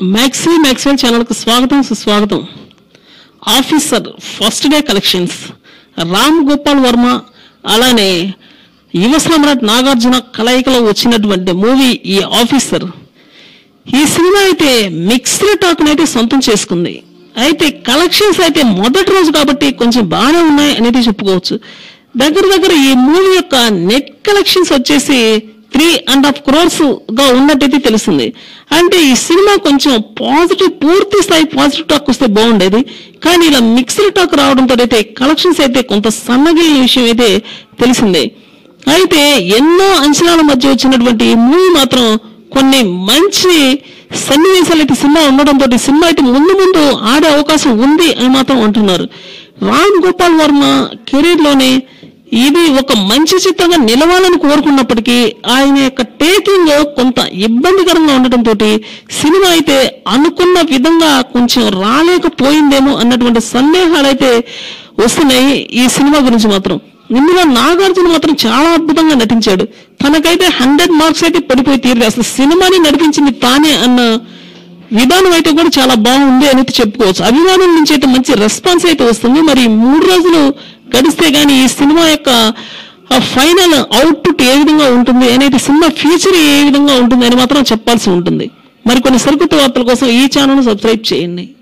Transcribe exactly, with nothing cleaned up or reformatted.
Maxi Maxwell channel को स्वागतम सुस्वागतम। Officer first day collections Ram Gopal Varma అలానే యువ సామ్రాట్ నాగార్జున కలయికలో వచ్చినటువంటి మూవీ ఈ ఆఫీసర్. ఈ సినిమా అయితే మిక్స్డ్ టాక్ అయితే సొంతం చేసుకుంది. అయితే కలెక్షన్స్ అయితే మొదటి రోజు కాబట్టి కొంచెం బాగానే ఉన్నాయి అనేది చెప్పుకోవచ్చు. దగ్గర దగ్గర ఈ మూవీ యొక్క నెట్ కలెక్షన్స్ వచ్చేసి త్రీ అండ్ హాఫ్ క్రోర్స్ గా ఉన్నట్టయితే తెలుస్తుంది. అంటే ఈ సినిమా కొంచెం పాజిటివ్ పూర్తి స్థాయి పాజిటివ్ టాక్ వస్తే బాగుండేది, కానీ ఇలా మిక్స్డ్ టాక్ రావడంతో అయితే కలెక్షన్స్ అయితే కొంత సన్నగిలిన విషయం అయితే తెలిసిందే. అయితే ఎన్నో అంచనాల మధ్య వచ్చినటువంటి ఈ మూవీ మాత్రం కొన్ని మంచి సన్నివేశాలు అయితే సినిమా ఉండడంతో సినిమా అయితే ముందు ముందు ఆడే అవకాశం ఉంది అని మాత్రం అంటున్నారు. రామ్ గోపాల్ వర్మ కెరీర్ లోనే ఇది ఒక మంచి చిత్రంగా నిలవాలని కోరుకున్నప్పటికీ ఆయన యొక్క టేకింగ్ కొంత ఇబ్బందికరంగా ఉండటంతో సినిమా అయితే అనుకున్న విధంగా కొంచెం రాలేకపోయిందేమో అన్నటువంటి సందేహాలు అయితే వస్తున్నాయి ఈ సినిమా గురించి మాత్రం. ఇందులో నాగార్జున మాత్రం చాలా అద్భుతంగా నటించాడు. తనకైతే హండ్రెడ్ మార్క్స్ అయితే పడిపోయి తీరు. అసలు సినిమాని నడిపించింది తానే అన్న విధానం అయితే కూడా చాలా బాగుంది అని చెప్పుకోవచ్చు. అభిమానుల నుంచి అయితే మంచి రెస్పాన్స్ అయితే వస్తుంది. మరి మూడు రోజులు గడిస్తే గానీ ఈ సినిమా యొక్క ఫైనల్ అవుట్పుట్ ఏ విధంగా ఉంటుంది అనేది, సినిమా ఫ్యూచర్ ఏ విధంగా ఉంటుంది అని మాత్రం చెప్పాల్సి ఉంటుంది. మరి కొన్ని సరికొత్త వార్తల కోసం ఈ ఛానల్ సబ్స్క్రైబ్ చేయండి.